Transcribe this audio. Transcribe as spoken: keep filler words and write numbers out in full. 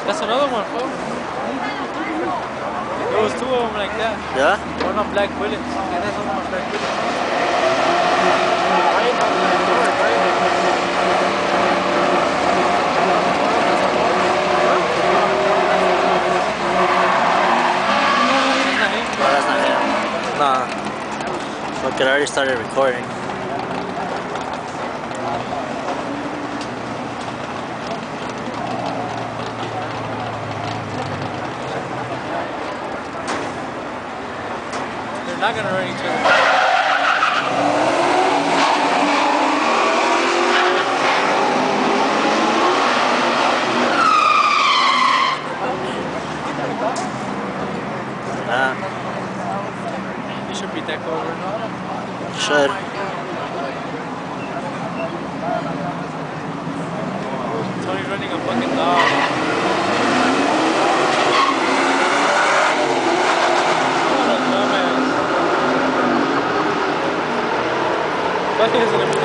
That's another one, fool. There was two of them like that. Yeah? One on black bullets. And that's one on black bullets. Oh, that's not him. Nah. Look, it already started recording. They're not gonna run each other. Yeah. You should beat that cover. Should. Tony's running a fucking dog. What a dumbass. Fuck is it?